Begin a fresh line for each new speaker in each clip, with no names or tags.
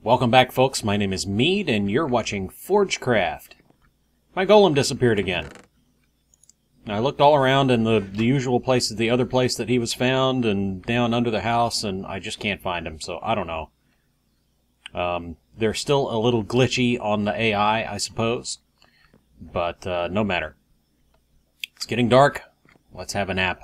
Welcome back, folks. My name is Mead, and you're watching Forgecraft. My golem disappeared again. I looked all around in the usual places, the other place that he was found, and down under the house, and I just can't find him, so I don't know. They're still a little glitchy on the AI, I suppose, but no matter. It's getting dark. Let's have a nap.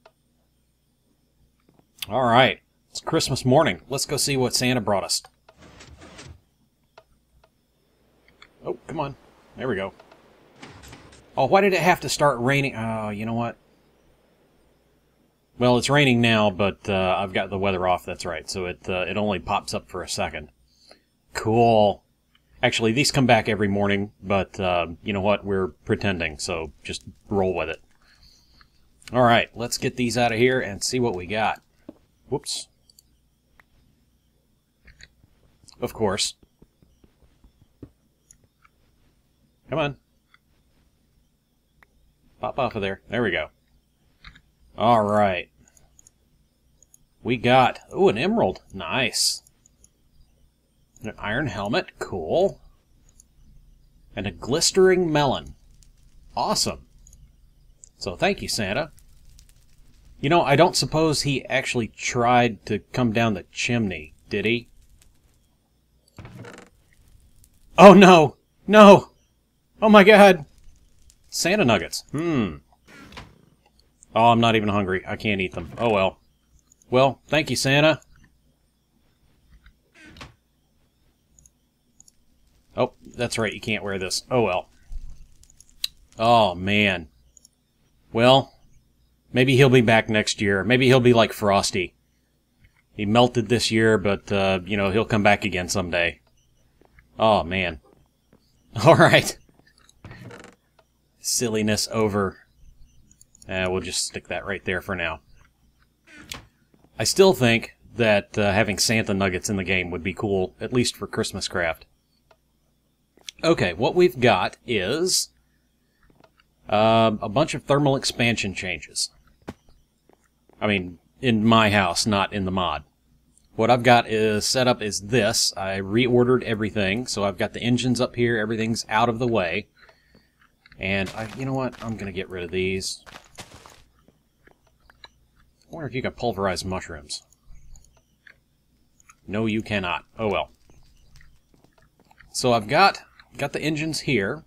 Alright, it's Christmas morning. Let's go see what Santa brought us. Oh, come on. There we go. Oh, why did it have to start raining? Oh, you know what? Well, it's raining now, but I've got the weather off, that's right. So it only pops up for a second. Cool. Actually, these come back every morning, but you know what? We're pretending, so just roll with it. Alright, let's get these out of here and see what we got. Whoops. Of course. Come on. Pop off of there. There we go. Alright. We got... ooh, an emerald. Nice. An iron helmet. Cool. And a glistering melon. Awesome. So thank you, Santa. You know, I don't suppose he actually tried to come down the chimney, did he? Oh, no! No! Oh my god! Santa nuggets. Oh, I'm not even hungry. I can't eat them. Oh well. Well, thank you, Santa. Oh, that's right. You can't wear this. Oh well. Oh, man. Well, maybe he'll be back next year. Maybe he'll be like Frosty. He melted this year, but, you know, he'll come back again someday. Oh, man. Alright. Silliness over. We'll just stick that right there for now. I still think that having Santa nuggets in the game would be cool, at least for Christmas craft. Okay, what we've got is a bunch of thermal expansion changes. I mean, in my house, not in the mod. What I've got is set up is this. I reordered everything, so I've got the engines up here, everything's out of the way. And, you know what? I'm going to get rid of these. I wonder if you can pulverize mushrooms. No, you cannot. Oh well. So I've got the engines here.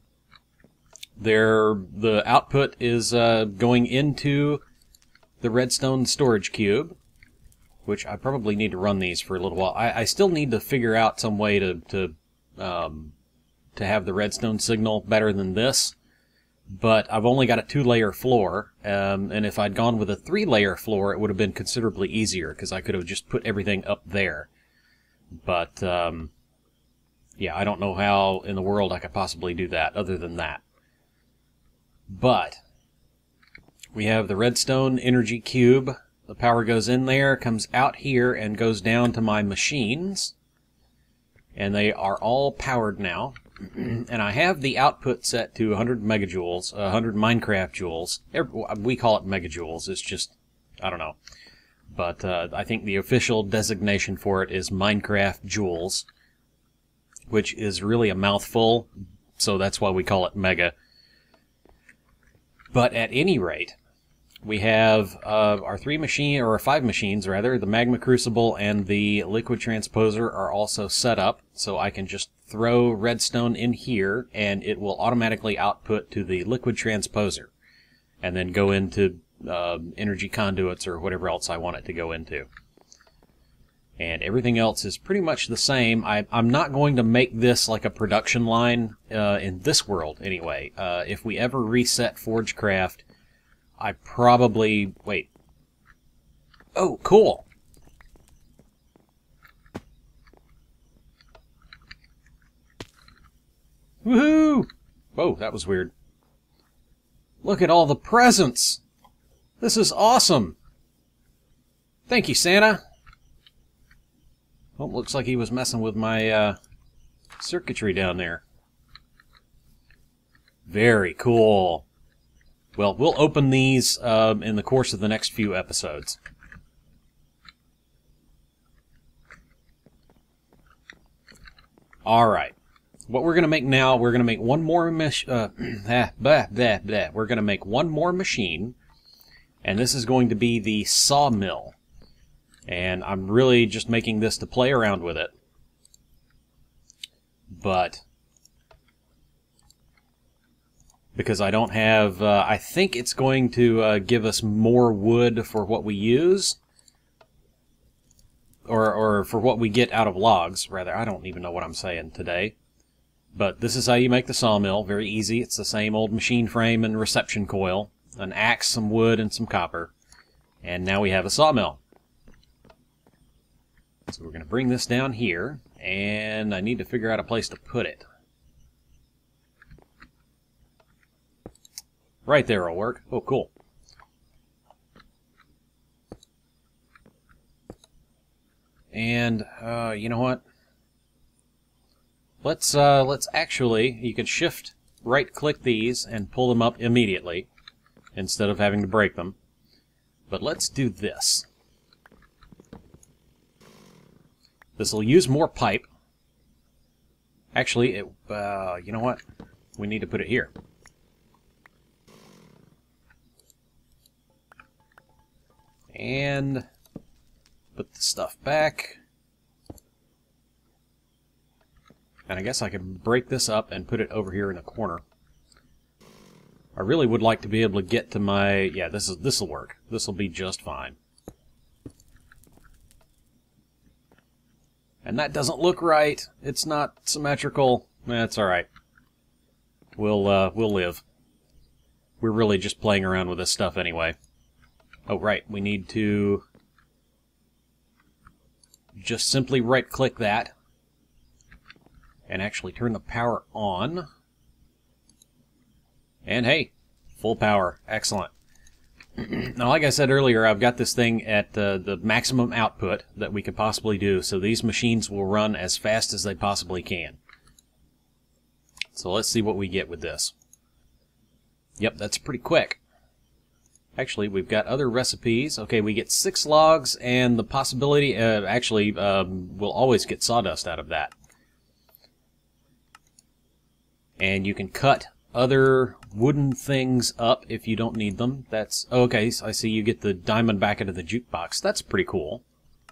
The output is going into the redstone storage cube, which I probably need to run these for a little while. I still need to figure out some way to have the redstone signal better than this. But I've only got a 2-layer floor, and if I'd gone with a 3-layer floor, it would have been considerably easier, because I could have just put everything up there. But, yeah, I don't know how in the world I could possibly do that, other than that. But, we have the redstone energy cube. The power goes in there, comes out here, and goes down to my machines. And they are all powered now. And I have the output set to 100 megajoules, 100 Minecraft joules. We call it megajoules. It's just, I don't know. But I think the official designation for it is Minecraft joules, which is really a mouthful, so that's why we call it mega. But at any rate, we have our 5 machines, rather. The Magma Crucible and the Liquid Transposer are also set up, so I can just throw redstone in here, and it will automatically output to the Liquid Transposer, and then go into energy conduits or whatever else I want it to go into. And everything else is pretty much the same. I'm not going to make this like a production line in this world, anyway. If we ever reset Forgecraft, I probably... wait. Oh, cool! Woohoo! Whoa, that was weird. Look at all the presents! This is awesome! Thank you, Santa! Oh, looks like he was messing with my circuitry down there. Very cool. Well, we'll open these in the course of the next few episodes. All right. What we're going to make now, we're going to make one more we're going to make one more machine, and this is going to be the sawmill. And I'm really just making this to play around with it. But because I don't have, I think it's going to give us more wood for what we use. Or for what we get out of logs, rather. I don't even know what I'm saying today. But this is how you make the sawmill. Very easy. It's the same old machine frame and reception coil. An axe, some wood, and some copper. And now we have a sawmill. So we're going to bring this down here. And I need to figure out a place to put it. Right there will work. Oh, cool. And, you know what? Let's actually, you can shift right-click these and pull them up immediately, instead of having to break them. But let's do this. This will use more pipe. Actually, you know what? We need to put it here. And put the stuff back. And I guess I can break this up and put it over here in the corner. I really would like to be able to get to my... Yeah, this'll work. This'll be just fine. And that doesn't look right. It's not symmetrical. That's alright. We'll live. We're really just playing around with this stuff anyway. Oh, right. We need to just simply right-click that and actually turn the power on. And hey, full power. Excellent. Now, like I said earlier, I've got this thing at the maximum output that we could possibly do, so these machines will run as fast as they possibly can. So let's see what we get with this. Yep, that's pretty quick. Actually, we've got other recipes. Okay, we get 6 logs, and the possibility, we'll always get sawdust out of that. And you can cut other wooden things up if you don't need them. That's okay. So I see you get the diamond back into the jukebox. That's pretty cool.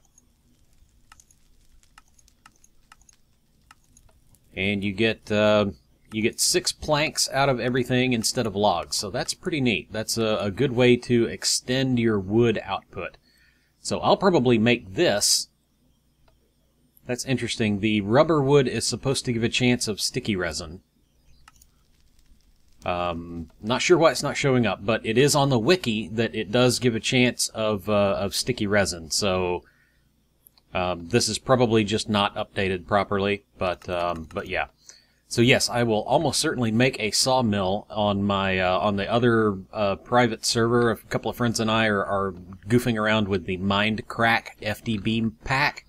And you get 6 planks out of everything instead of logs. So that's pretty neat. That's a good way to extend your wood output. So I'll probably make this. That's interesting. The rubber wood is supposed to give a chance of sticky resin. Not sure why it's not showing up, but it is on the wiki that it does give a chance of sticky resin. So this is probably just not updated properly, but yeah. So yes, I will almost certainly make a sawmill on my on the other private server. A couple of friends and I are goofing around with the Mindcrack FDB pack,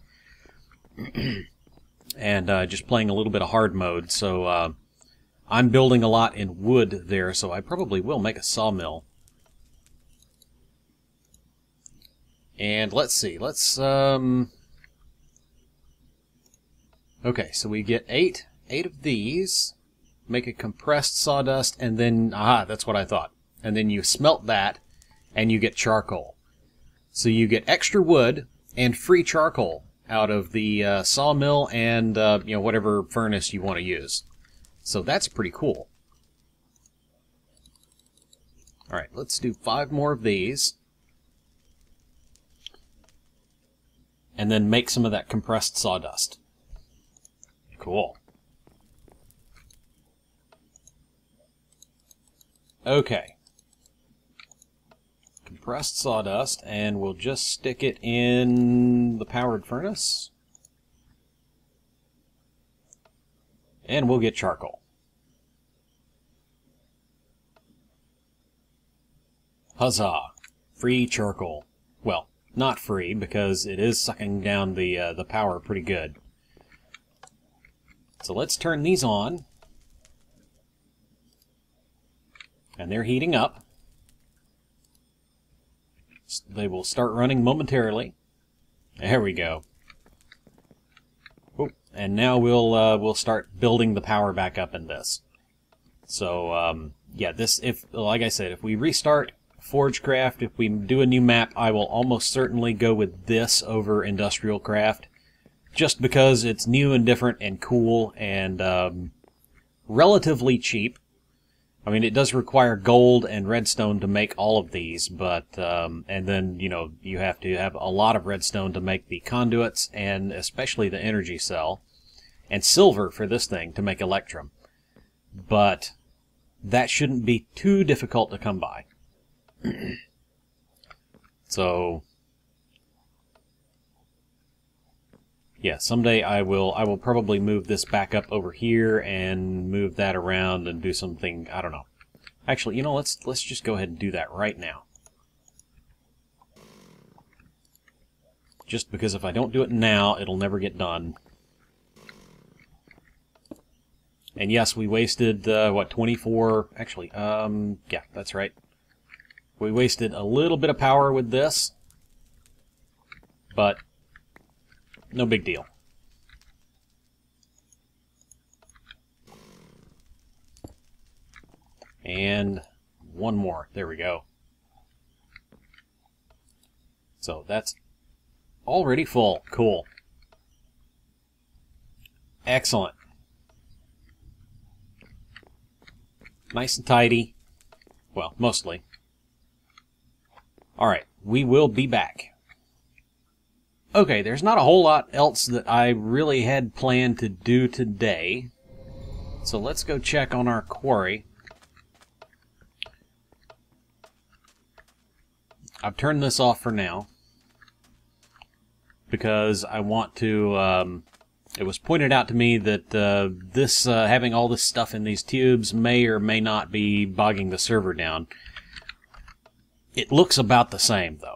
and just playing a little bit of hard mode. So I'm building a lot in wood there, so I probably will make a sawmill. And let's see, okay, so we get 8 of these, make a compressed sawdust, and then, that's what I thought. And then you smelt that, and you get charcoal. So you get extra wood and free charcoal out of the sawmill and, whatever furnace you want to use. So that's pretty cool. Alright, let's do 5 more of these. And then make some of that compressed sawdust. Cool. Okay. Compressed sawdust, and we'll just stick it in the powered furnace. And we'll get charcoal. Huzzah! Free charcoal. Well, not free, because it is sucking down the power pretty good. So let's turn these on. And they're heating up. They will start running momentarily. There we go. Oh, And now we'll start building the power back up in this. So yeah, like I said, if we restart Forgecraft, if we do a new map, I will almost certainly go with this over Industrial Craft, just because it's new and different and cool and relatively cheap. I mean, it does require gold and redstone to make all of these, but and then you have to have a lot of redstone to make the conduits and especially the energy cell, and silver for this thing to make Electrum. But that shouldn't be too difficult to come by. So yeah, someday I will probably move this back up over here and move that around and do something, I don't know. Actually, let's just go ahead and do that right now. Just because if I don't do it now, it'll never get done. And yes, we wasted, 24... Actually, yeah, that's right. We wasted a little bit of power with this, but no big deal. And one more. There we go. So that's already full. Cool. Excellent. Nice and tidy. Well, mostly. Alright, we will be back. Okay, there's not a whole lot else that I really had planned to do today. So let's go check on our quarry. I've turned this off for now because I want to... it was pointed out to me that this having all this stuff in these tubes may or may not be bogging the server down. It looks about the same, though.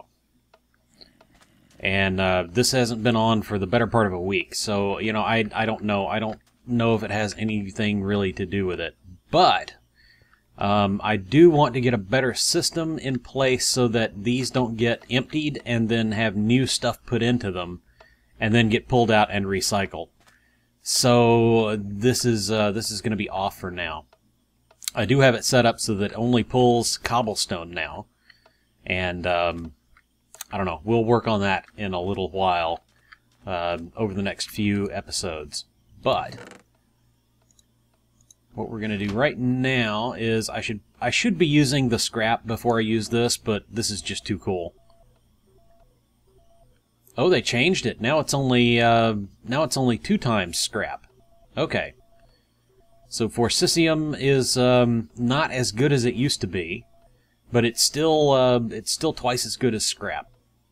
And this hasn't been on for the better part of a week, so, I don't know. I don't know if it has anything really to do with it. But I do want to get a better system in place so that these don't get emptied and then have new stuff put into them and then get pulled out and recycled. So this is going to be off for now. I do have it set up so that it only pulls cobblestone now. And I don't know, we'll work on that in a little while over the next few episodes. But what we're going to do right now is I should be using the scrap before I use this, but this is just too cool. Oh, they changed it. Now it's only 2 times scrap. Okay. So Forcisium is not as good as it used to be, but it's still twice as good as scrap.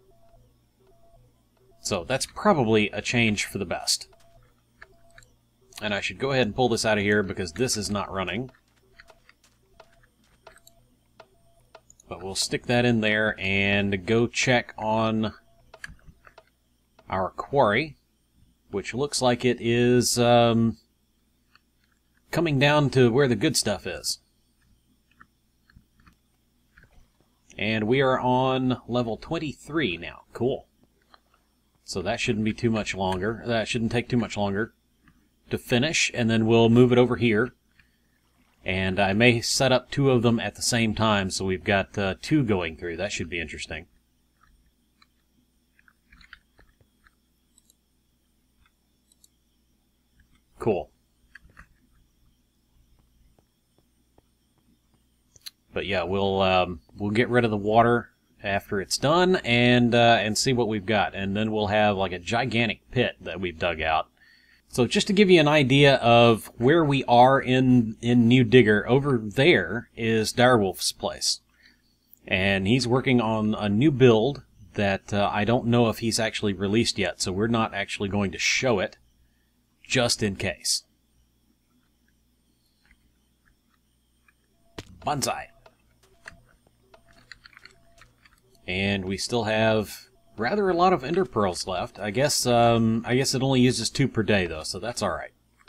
So that's probably a change for the best. And I should go ahead and pull this out of here because this is not running. But we'll stick that in there and go check on our quarry, which looks like it is coming down to where the good stuff is. And we are on level 23 now. Cool. So that shouldn't be too much longer. That shouldn't take too much longer to finish, and then we'll move it over here. And I may set up 2 of them at the same time, so we've got 2 going through. That should be interesting. Cool. But yeah, we'll get rid of the water after it's done and see what we've got, and then we'll have like a gigantic pit that we've dug out. So just to give you an idea of where we are in New Digger, over there is Direwolf's place, and he's working on a new build that I don't know if he's actually released yet, so we're not actually going to show it, just in case. Bonsai. And we still have rather a lot of ender pearls left. I guess it only uses 2 per day though, so that's all right.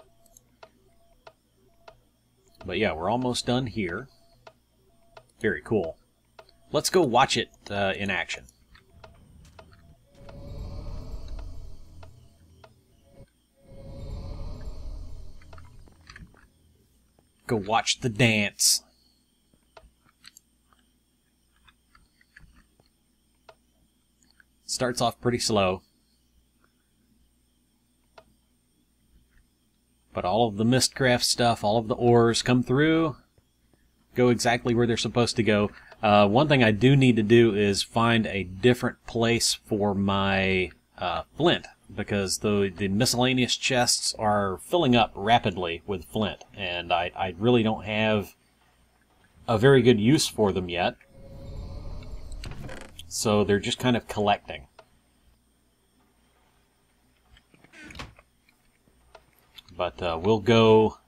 But yeah, we're almost done here. Very cool. Let's go watch it in action. Go watch the dance. Starts off pretty slow. But all of the Mystcraft stuff, all of the ores come through, go exactly where they're supposed to go. One thing I do need to do is find a different place for my flint, because the miscellaneous chests are filling up rapidly with flint, and I really don't have a very good use for them yet. So they're just kind of collecting. But we'll go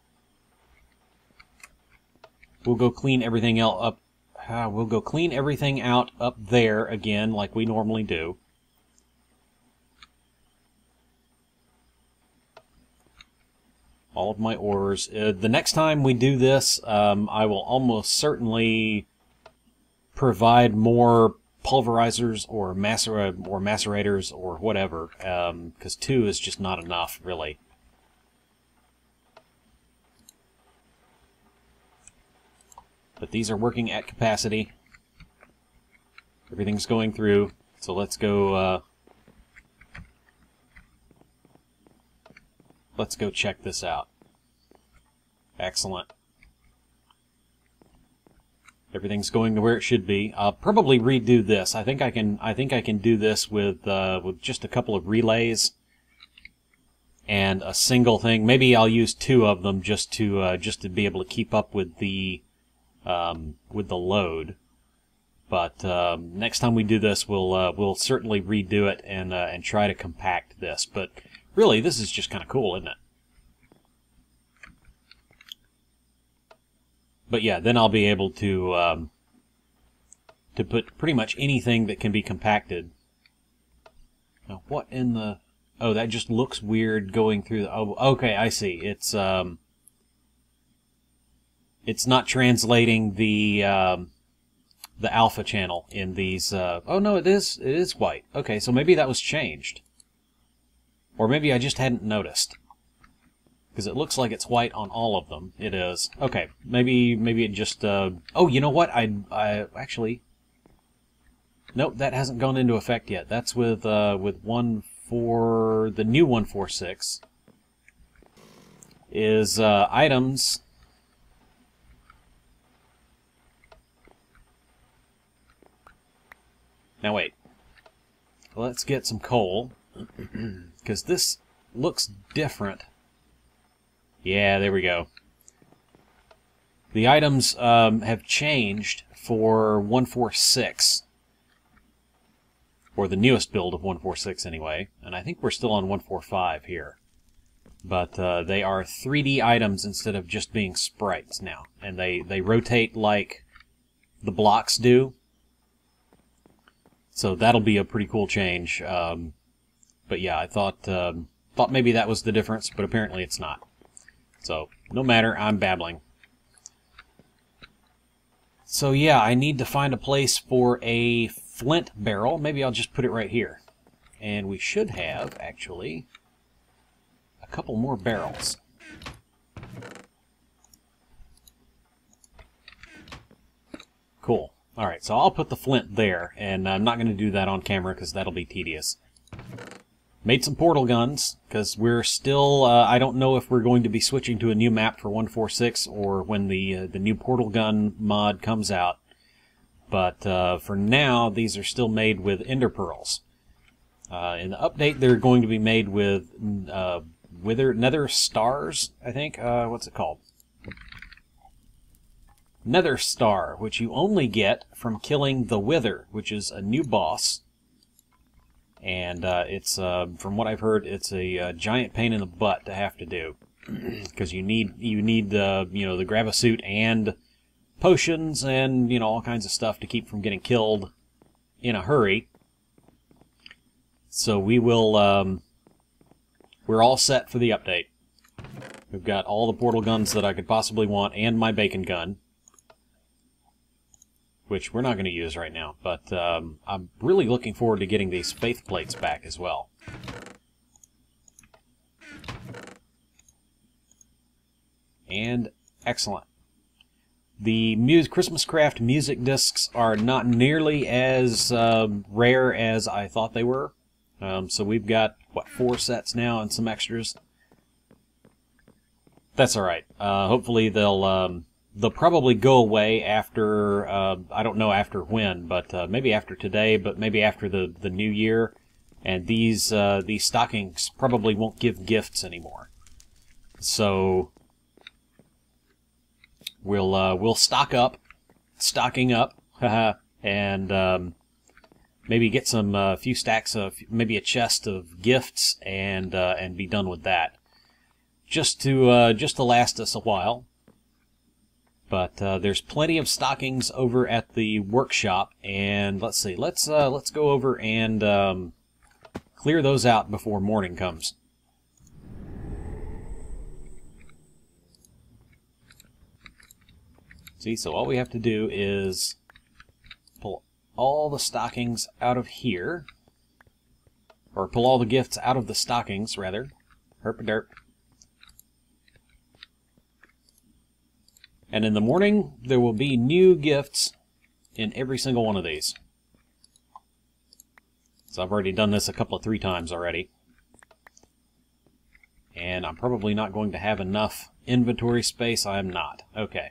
clean everything else up. We'll go clean everything out up there again, like we normally do. All of my ores. The next time we do this, I will almost certainly provide more pulverizers or macerators or whatever, because 2 is just not enough, really. But these are working at capacity. Everything's going through, so let's go check this out. Excellent. Everything's going to where it should be. I'll probably redo this. I think I can do this with just a couple of relays and a single thing. Maybe I'll use 2 of them just to be able to keep up with the load. But next time we do this, we'll certainly redo it and try to compact this. But really, this is just kind of cool, isn't it? But yeah, then I'll be able to put pretty much anything that can be compacted. Now, what in the... Oh, that just looks weird going through the... Oh, okay, I see. It's not translating the alpha channel in these... Oh, no, it is white. Okay, so maybe that was changed. Or maybe I just hadn't noticed. Because it looks like it's white on all of them. It is. Okay, maybe it just... Oh, you know what? I actually... Nope, that hasn't gone into effect yet. That's with the new 146 is items. Now wait. Let's get some coal, because this looks different. Yeah, there we go. The items have changed for 146. Or the newest build of 146 anyway. And I think we're still on 145 here. But they are 3D items instead of just being sprites now. And they rotate like the blocks do. So that'll be a pretty cool change. But yeah, I thought maybe that was the difference, but apparently it's not. So, no matter, I'm babbling. So yeah, I need to find a place for a flint barrel. Maybe I'll just put it right here. And we should have, actually, a couple more barrels. Cool. Alright, so I'll put the flint there, and I'm not going to do that on camera because that'll be tedious. Made some portal guns, because we're still, I don't know if we're going to be switching to a new map for 146 or when the new portal gun mod comes out. But for now, these are still made with ender pearls. In the update, they're going to be made with nether stars, I think. What's it called? Nether star, which you only get from killing the Wither, which is a new boss. And it's, from what I've heard, it's a giant pain in the butt to have to do, because you need the grab-a-suit and potions and all kinds of stuff to keep from getting killed in a hurry. So we will. We're all set for the update. We've got all the portal guns that I could possibly want, and my bacon gun, which we're not going to use right now, but I'm really looking forward to getting these faith plates back as well. And excellent. The Christmas Craft music discs are not nearly as rare as I thought they were. So we've got, what, 4 sets now and some extras. That's alright. Hopefully they'll probably go away after, I don't know after when, but maybe after today, but maybe after the new year. And these stockings probably won't give gifts anymore. So we'll stocking up, and maybe get some few stacks of, maybe a chest of gifts, and be done with that. Just to last us a while. But there's plenty of stockings over at the workshop, and let's see, let's go over and clear those out before morning comes. See, so all we have to do is pull all the stockings out of here, or pull all the gifts out of the stockings, rather. Herp-a-derp. And in the morning, there will be new gifts in every single one of these. So I've already done this 3 times already. And I'm probably not going to have enough inventory space. I am not. Okay.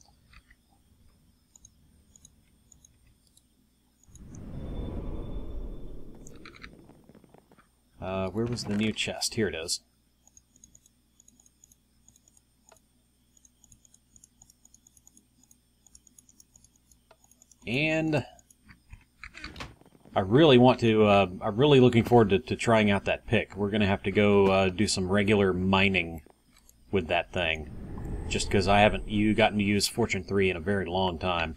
Where was the new chest? Here it is. And I really want to, I'm really looking forward to trying out that pick. We're going to have to go do some regular mining with that thing. Just because I haven't gotten to use Fortune 3 in a very long time.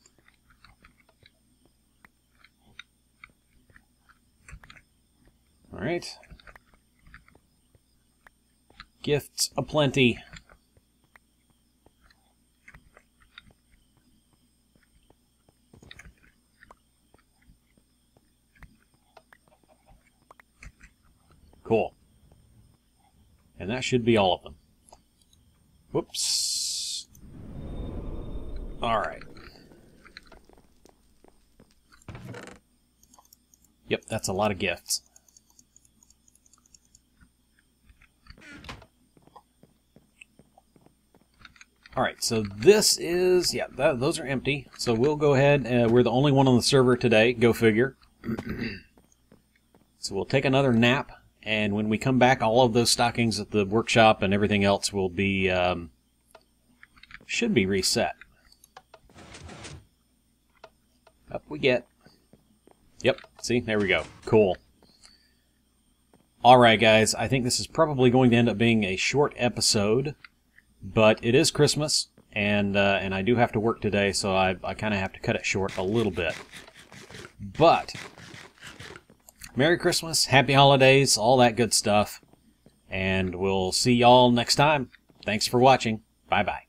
Alright. Gifts aplenty. Cool. And that should be all of them. Whoops. Alright. Yep, that's a lot of gifts. Alright, so this is, yeah, those are empty. So we'll go ahead, we're the only one on the server today, go figure. So we'll take another nap, and when we come back, all of those stockings at the workshop and everything else will be, should be reset. Up we get. Yep, see, there we go. Cool. Alright guys, I think this is probably going to end up being a short episode. But it is Christmas, and I do have to work today, so I kind of have to cut it short a little bit. But, Merry Christmas, Happy Holidays, all that good stuff, and we'll see y'all next time. Thanks for watching. Bye-bye.